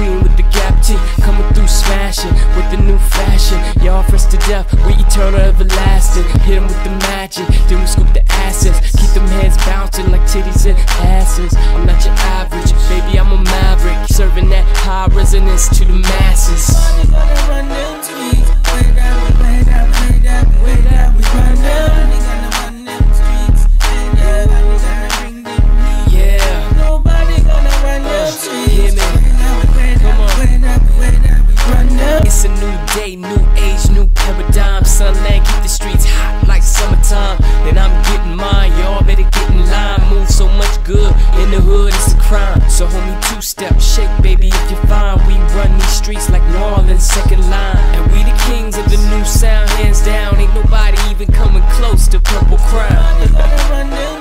Queen with the Gap T, coming through smashing with the new fashion. Y'all fresh to death, we eternal everlasting. Hit 'em with the magic, then we scoop the assets. Keep them heads bouncing like titties and asses. I'm not your average, baby, I'm a maverick, serving that high resonance to the masses. Money gonna run them streets, way that we run them. Money gonna run them streets, and yeah, money gonna bring them heat. Yeah, Nobody gonna run them streets. hear me? Come on. Way that we run them. It's a new day, new age, new paradigm. Sunland keep the streets hot like summertime. Then I'm getting mine, y'all better get in line. Move so much good in the hood, it's a crime. So homie, two-step, shake baby if you're fine. We run these streets like New Orleans, second line. And we the kings of the new sound, hands down. Ain't nobody even coming close to Purple Crown. Money gonna run them